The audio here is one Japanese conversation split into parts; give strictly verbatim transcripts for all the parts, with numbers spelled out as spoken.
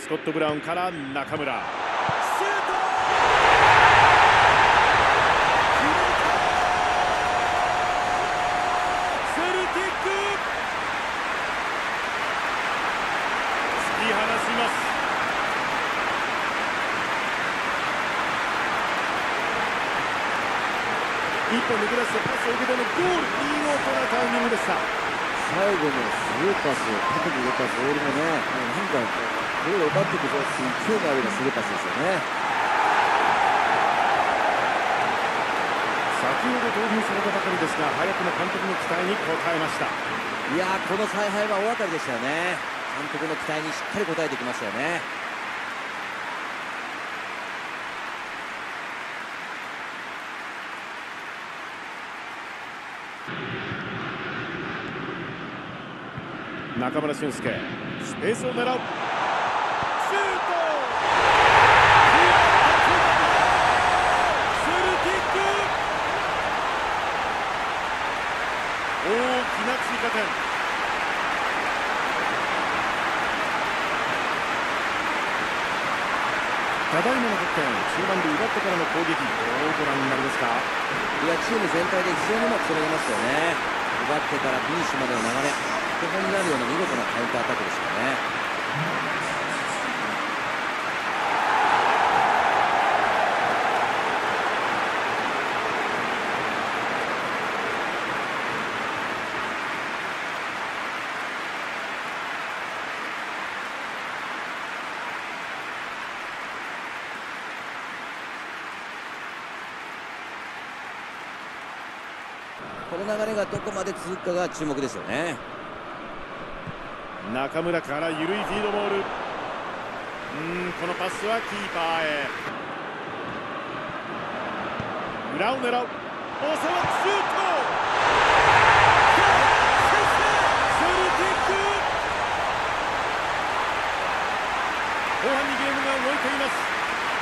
スコット・ブラウンから中村、シュート。セルティック突き放します。一歩抜け出してパスを受けてのゴール、見事なタイミングでした。 最後のスルーパス、縦に入れたボールもね、なんかゴールを奪っていくぞっていう勢いのあるようなスルーパスですよね。 先ほど投入されたばかりですが、早くも監督の期待に応えました。 いやー、この采配は大当たりでしたよね。監督の期待にしっかり応えてきましたよね。 中村俊輔、スペースを狙う、シュート。セルティック、大きな追加点。ただいまの得点、中盤で奪ってからの攻撃、どうご覧になりますか？ いや、チーム全体で非常にうまく攻めれましたよね。奪ってからフィニッシュまでの流れ、手本になるような見事なカウンターアタックでしたよね。この流れがどこまで続くかが注目ですよね。 中村から緩いフィードボール、うーんこのパスはキーパーへ。裏を狙う、おそらくシュート。セルティック、後半にゲームが動いています。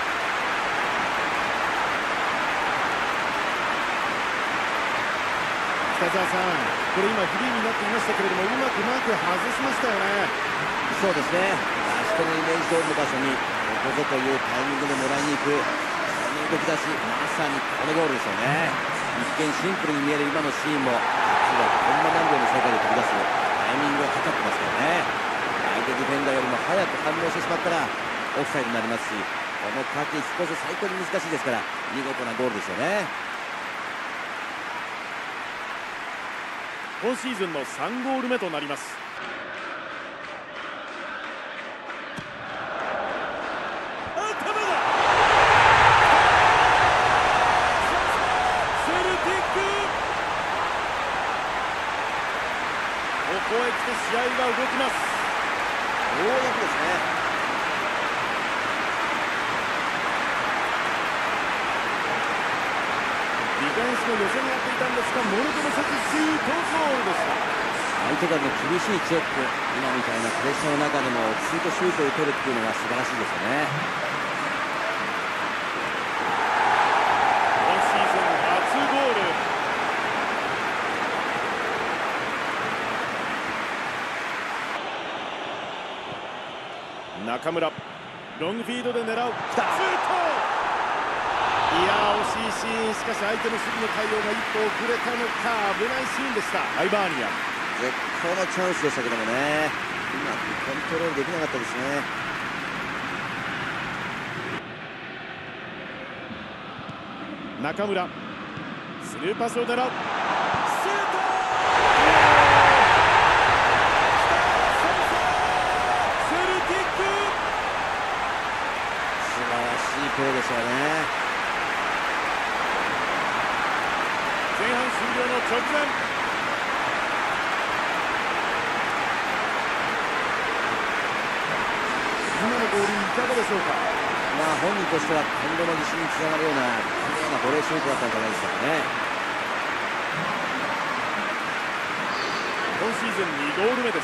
北澤さん、これ今フリーになっていましたけれども、うまくマーク外しましたよね。 そうですね、ラストのイメージ通りの場所にここぞというタイミングでもらいに行く、その動き出し、まさにこのゴールですよね。一見シンプルに見える今のシーンも、実はコンマ何秒の世界で飛び出すタイミングを測ってますからね。相手ディフェンダーよりも早く反応してしまったらオフサイドになりますし、この駆け引きこそ最高に難しいですから、見事なゴールですよね。 今シーズンのさんゴール目となります。頭だ、セルティック、ここへ来て試合が動きます。 ようやくですね。 ディフェンスの寄せにやっていたんですが、ものともせずシュートゴールでした。 相手からの厳しいチェック、今みたいなプレッシャーの中でも落ち着いてシュートを打てるっていうのが素晴らしいですよね。 今シーズン初ゴール。中村、ロングフィードで狙う、シュート。いやー、惜しいシーン、しかし相手の守備の対応が一歩遅れたのか、危ないシーンでした。アイバーニアン、 絶好のチャンスでしたけどもね、うまくコントロールできなかったですね。 中村、スルーパスを狙う、シュート。セルティック、 素晴らしいプレーでしたよね。 前半終了の直前、今のゴールいかがでしょうか？ まあ本人としては今後の自信につながるような綺麗なボレーシュートだったんじゃないですかね。 今シーズンにゴール目です。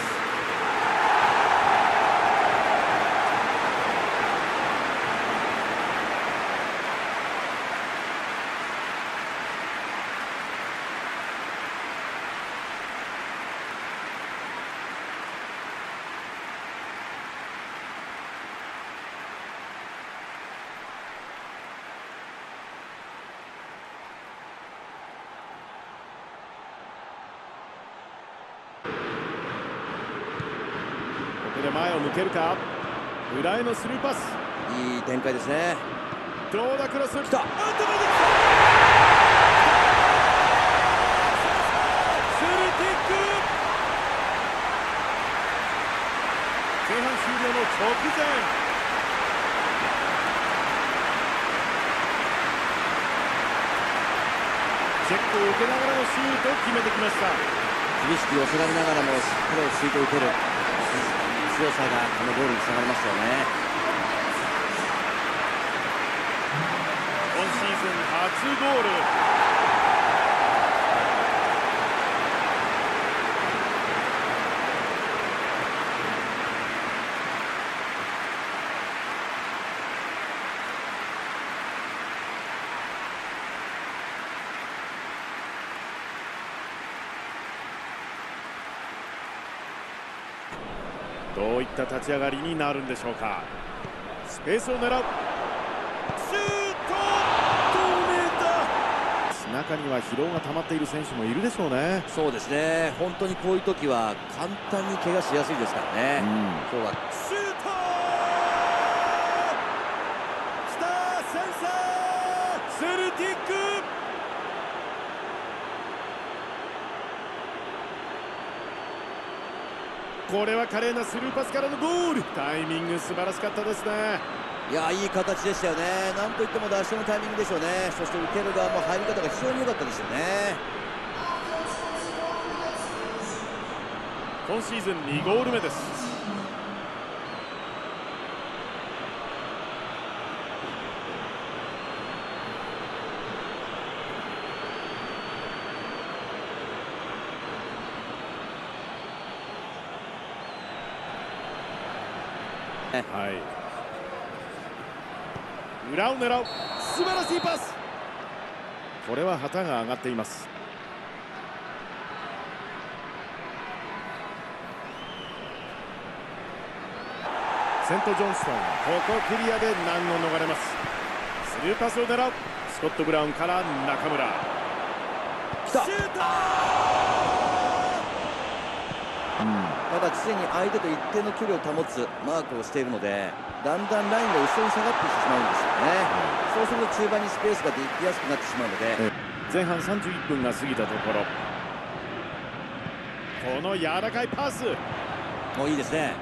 で前を向けるか。裏へのスルーパス、 いい展開ですね。 どうだクロス、 来た。 アウトまで来た。スルティック、前半終了の直前、チェックを受けながらのシュートを決めてきました。 厳しく寄せられながらもしっかり落ち着いて打てる強さがこのゴールにつながりましたよね。 今シーズン初ゴール。どういった立ち上がりになるんでしょうか。スペースを狙う、シュート、止めた。中には疲労が溜まっている選手もいるでしょうね。 そうですね、本当にこういう時は簡単に怪我しやすいですからね、うん、今日はシュート、きた、先制、セルティック。これは華麗なスルーパスからのゴール。タイミング素晴らしかったですね。 いや、いい形でしたよね。なんといっても脱出のタイミングでしょうね。そして受ける側も入り方が非常に良かったですよね。 今シーズンにゴール目です。はい、裏を狙う、素晴らしいパス。これは旗が上がっています。セント・ジョンストン、ここクリアで難を逃れます。スルーパスを狙う、スコット・ブラウンから中村、 来た。 シュート、 ただ常に相手と一定の距離を保つマークをしているので、だんだんラインが後ろに下がってきてしまうんですよね。そうすると中盤にスペースができやすくなってしまうので、 前半さんじゅういっぷんが過ぎたところ、この柔らかいパス、 もういいですね。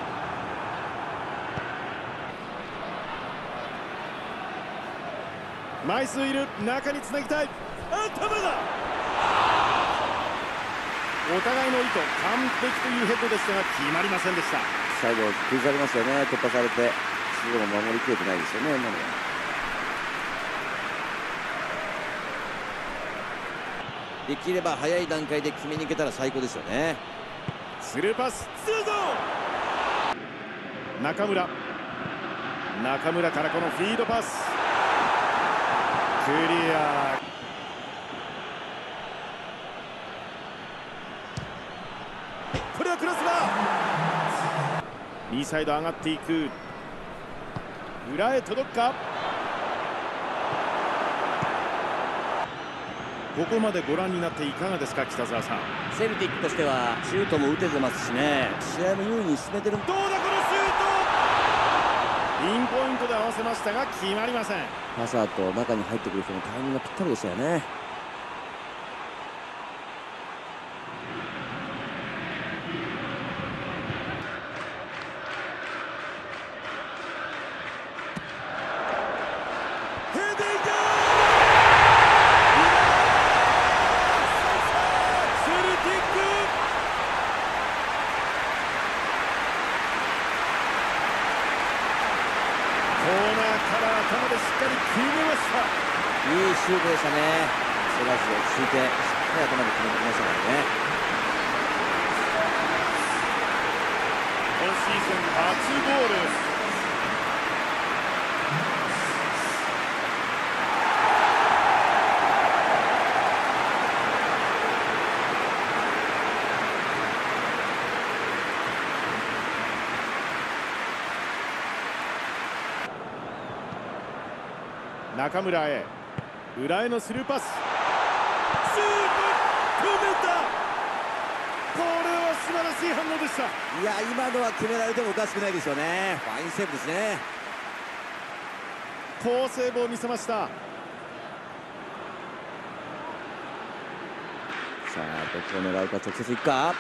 枚数いる、中につなぎたい、頭だ。お互いの意図、完璧というヘッドでしたが決まりませんでした。 最後崩されますよね。突破されて、でも守りきれてないですよね、今のは。できれば早い段階で決めに行けたら最高ですよね。 スルーパス、ツーゾーン、中村、中村からこのフィードパス、クリア。これはクロスバー、右サイド上がっていく、裏へ届くか。ここまでご覧になっていかがですか、北澤さん。 セルティックとしてはシュートも打ててますしね、試合も優位に進めてる。 どうだこのシュート、ピンポイントで合わせましたが決まりません。 パサーと中に入ってくる人のタイミングがぴったりでしたよね。いいシュートでしたね。焦らず落ち着いてしっかり頭で決めてきましたからね。 今シーズン初ゴール。中村へ、裏へのスルーパス、シュート、止めた。これは素晴らししい反応でした。 いや、今のは決められてもおかしくないですよね。ファインセーブですね。 好セーブを見せました。 さあ、どっちを狙うか、直接いくか。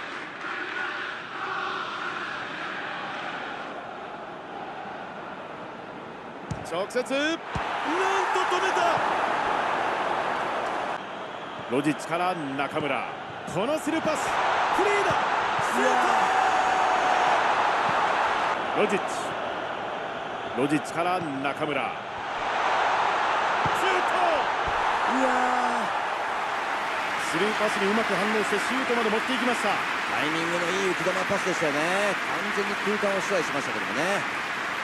直接、なんと止めた。ロジッチから中村、このスルーパス、フリーだ。シュート。ロジッチ、ロジッチから中村、シュート。 いやスルーパスにうまく反応してシュートまで持っていきました。 タイミングのいい浮き球パスでしたよね。完全に空間を支配しましたけどもね。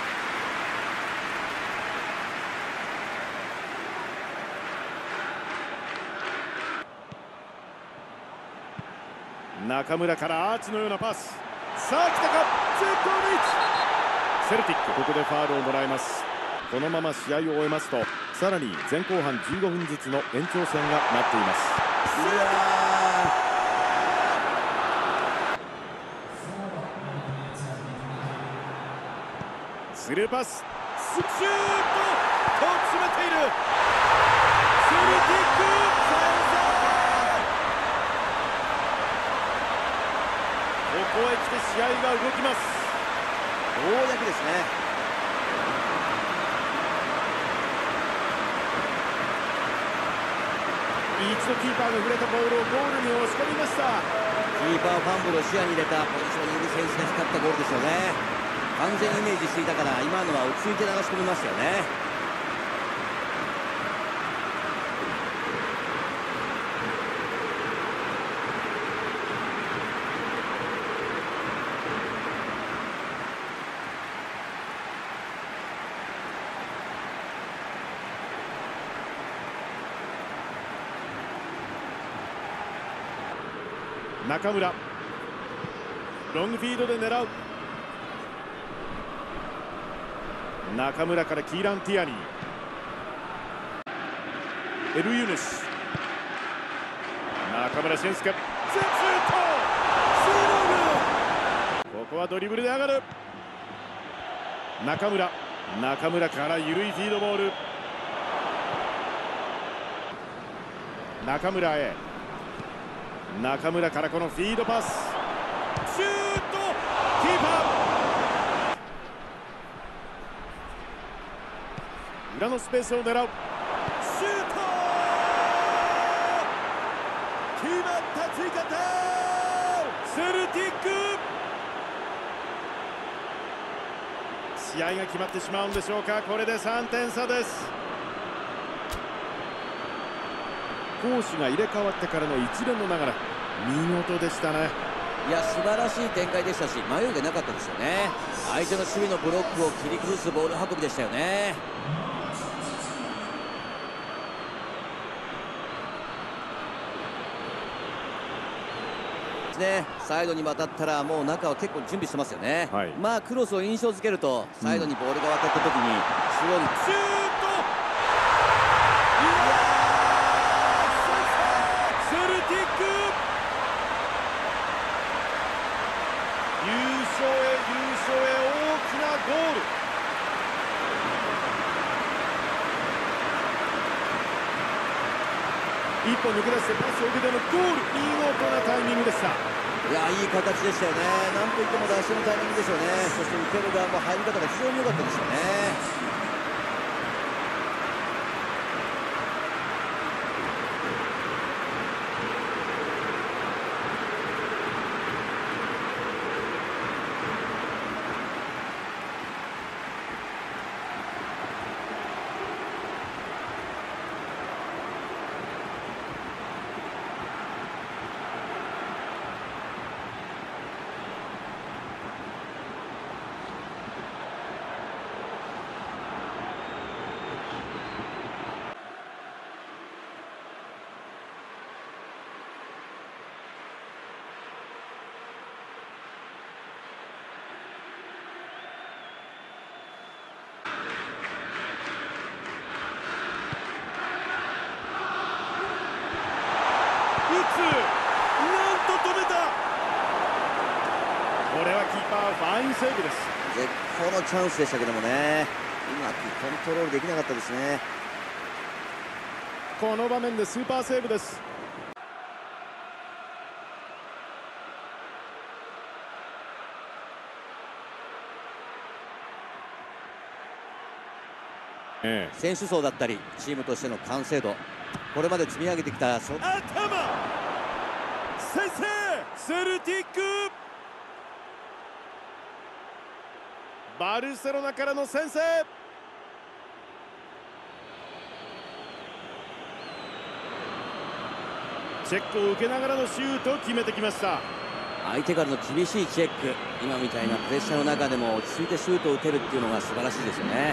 中村からアーチのようなパス。さあ来たか、絶好の位置。セルティック、ここでファウルをもらいます。このまま試合を終えますと、さらに前後半じゅうごふんずつの延長戦が待っています。 いやスルーパス、シュートと詰めている。セルティック、ここへ来て試合が動きます。 ようやくですね。 一度キーパーが触れたボールをゴールに押し込みました。 キーパーファンブルを視野に入れたポジションにいる選手が光ったゴールですよね。完全にイメージしていたから、今のは落ち着いて流し込みましたよね。 中村、ロングフィードで狙う。中村からキーラン・ティアニー、エル・ユヌス、中村俊輔、シュート、ここはドリブルで上がる。中村、中村から緩いフィードボール。中村へ、中村からこのフィードパス、シュート、キーパー裏のスペースを狙う。シュート、決まった追加点。セルティック、試合が決まってしまうんでしょうか。これでさんてん差です。攻守が入れ替わってからの一連の流れ、見事でしたね。 いや、素晴らしい展開でしたし、迷いがなかったですよね。相手の守備のブロックを切り崩すボール運びでしたよね。ね、サイドに渡ったらもう中は結構準備してますよね。はい、まあクロスを印象付けると、サイドにボールが渡った時に中央にシュート、セルティック、優勝へ優勝へ大きなゴール。一歩抜け出してパスを受けてのゴール、見事なタイミングでした。 いや、いい形でしたよね。なんといっても出しのタイミングでしょうね。そして受ける側も入り方が非常に良かったですよね。 のチャンスでしたけどもね、うまくコントロールできなかったですね。 この場面でスーパーセーブです。ええ、 選手層だったりチームとしての完成度、これまで積み上げてきた頭先制セルティック、バルセロナからの先制。チェックを受けながらのシュートを決めてきました。 相手からの厳しいチェック、今みたいなプレッシャーの中でも落ち着いてシュートを打てるっていうのが素晴らしいですよね。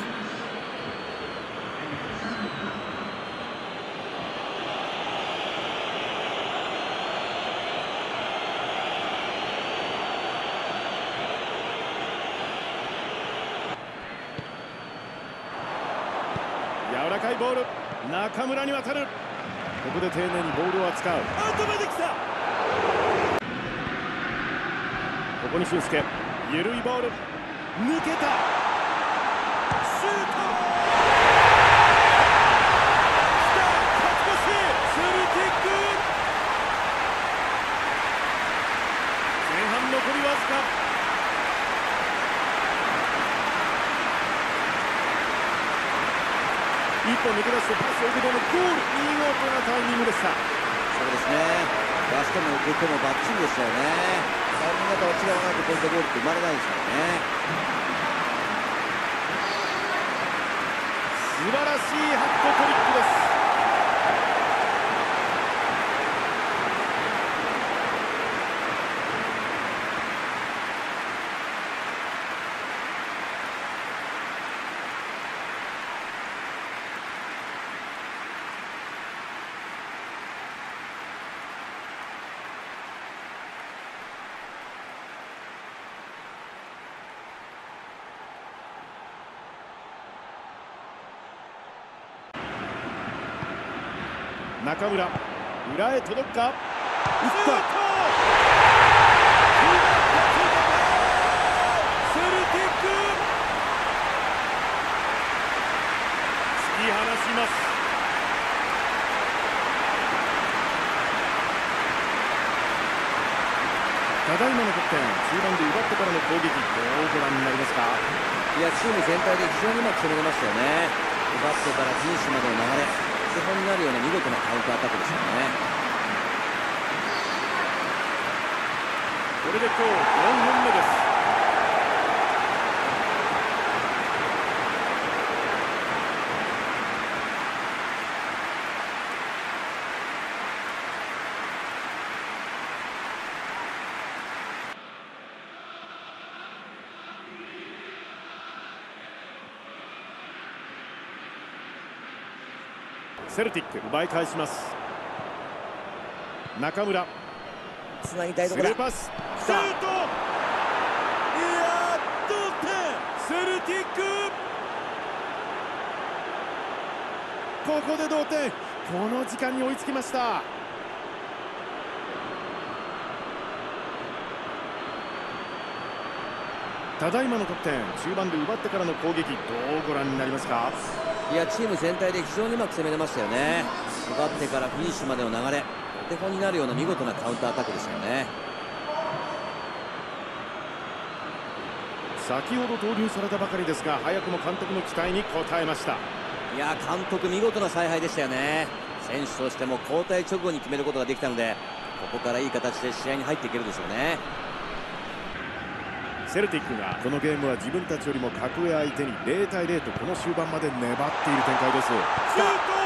柔らかいボール、中村に渡る。ここで丁寧にボールを扱う。止めてきた。ここに俊介、緩いボール、抜けた。シュート。来た、勝ち越し。セルティック。前半残りわずか。一歩抜け出してパスを受けてのゴール、見事なタイミングでした。 そうですね、出しても受けてもバッチリでしたよね。タイミングが違わないとこういったゴールって生まれないですからね。 素晴らしいハットトリックです。中村、裏へ届くか。打った。セルティック、突き放します。ただいまの得点、中盤で奪ってからの攻撃、どうご覧になりますか。 いや、チーム全体で非常にうまく攻めれましたよね。奪ってからフィニッシュまでの流れ、手本になるような見事なカウンターアタックですよね。 これで今日よんほんめです。セルティック奪い返します。中村、 つなぎたいところだ。 スルーパス、シュート。いやー、同点。セルティック、ここで同点。この時間に追いつきました。ただいまの得点、中盤で奪ってからの攻撃、どうご覧になりますか。 いや、チーム全体で非常にうまく攻めれましたよね。奪ってからフィニッシュまでの流れ、お手本になるような見事なカウンターアタックでしたよね。 先ほど投入されたばかりですが、早くも監督の期待に応えました。 いや、監督見事な采配でしたよね。選手としても交代直後に決めることができたので、ここからいい形で試合に入っていけるでしょうね。 セルティックがこのゲームは自分たちよりも格上相手にゼロたいゼロとこの終盤まで粘っている展開です。シュート。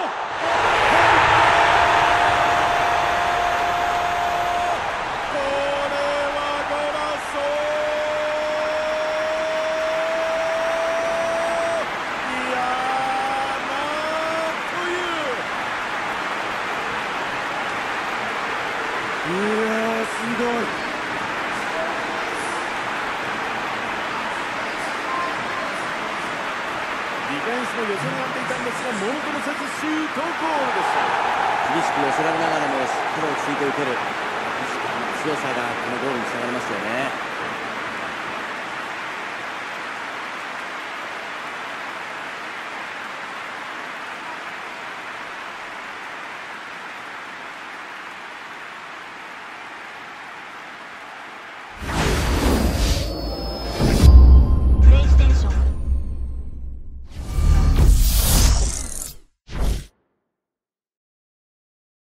いやー、すごい。ディフェンスの寄せになっていたんですが、ものともせずシュートゴールでした。 厳しく寄せられながらもしっかり落ち着いて打てる、強さがこのゴールにつながりましたよね。